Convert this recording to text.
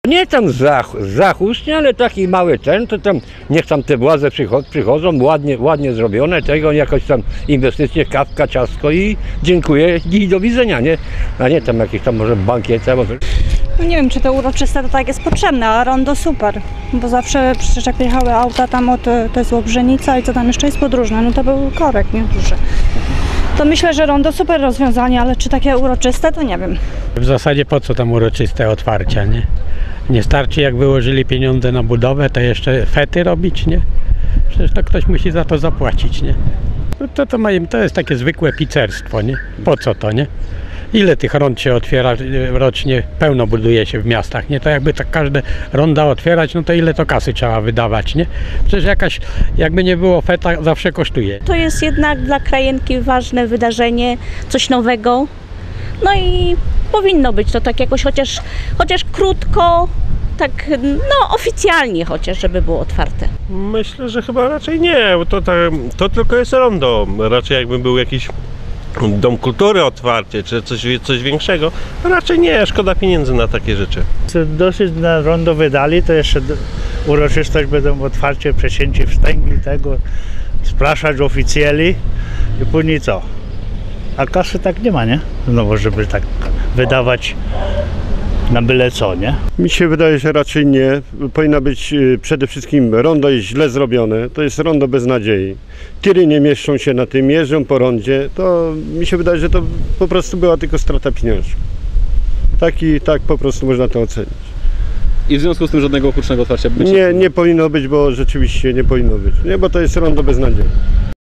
Nie tam zachóstnie, ale taki mały ten, to tam niech tam te władze przychodzą, ładnie zrobione, tego jakoś tam inwestycje, kawka, ciastko i dziękuję i do widzenia, nie? A nie tam jakieś tam może bankiety, może... No nie wiem, czy to uroczyste to tak jest potrzebne, a rondo super, bo zawsze przecież jak jechały auta tam to jest Łobrzenica i co tam jeszcze jest Podróżne, no to był korek, nie? Duży. To myślę, że rondo super rozwiązanie, ale czy takie uroczyste, to nie wiem. W zasadzie po co tam uroczyste otwarcia, nie? Nie starczy, jak wyłożyli pieniądze na budowę, to jeszcze fety robić, nie? Przecież to ktoś musi za to zapłacić, nie? No to jest takie zwykłe pizzerstwo, nie? Po co to, nie? Ile tych rond się otwiera rocznie, pełno buduje się w miastach, nie? To jakby tak każde ronda otwierać, no to ile to kasy trzeba wydawać, nie? Przecież jakby nie było feta, zawsze kosztuje. To jest jednak dla krajenki ważne wydarzenie, coś nowego. No i powinno być to tak jakoś chociaż krótko, tak no oficjalnie chociaż, żeby było otwarte. Myślę, że chyba raczej nie, bo to tylko jest rondo. Raczej jakby był jakiś dom kultury otwarcie, czy coś większego, raczej nie, szkoda pieniędzy na takie rzeczy. Dosyć na rondo wydali, to jeszcze uroczystość będą otwarcie, przecięcie wstęgi tego, spraszać oficjeli i później co? A kasy tak nie ma, nie? Znowu, żeby tak wydawać na byle co, nie? Mi się wydaje, że raczej nie. Powinno być przede wszystkim rondo jest źle zrobione. To jest rondo bez nadziei. Tiry nie mieszczą się na tym, jeżdżą po rondzie. To mi się wydaje, że to po prostu była tylko strata pieniążków. Tak po prostu można to ocenić. I w związku z tym żadnego hucznego otwarcia być Nie powinno być, bo rzeczywiście nie powinno być. Nie, bo to jest rondo bez nadziei.